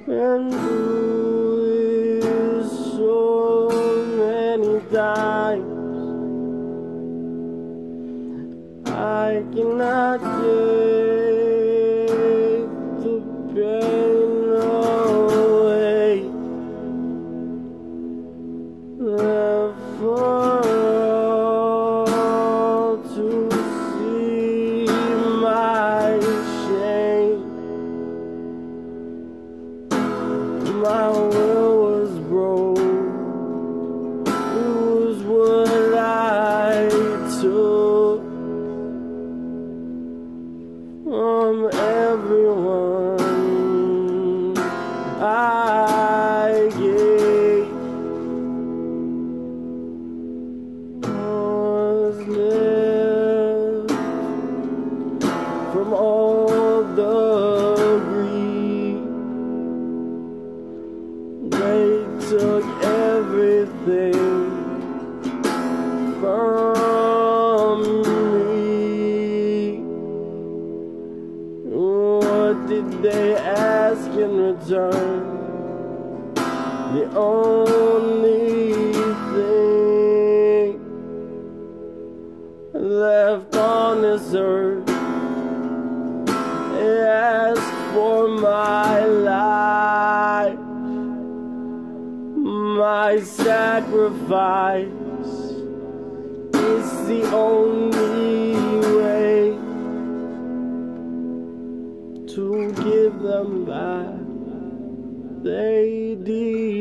and through this so many times. I cannot take the pain away, left for all to see my shame. My will was broke, it was what I took from everyone I gave. Was left from all the greed. They took everything from me. What did they ask in return? The only thing left on this earth, they asked for my life. My sacrifice is the only way to give them back they deserve.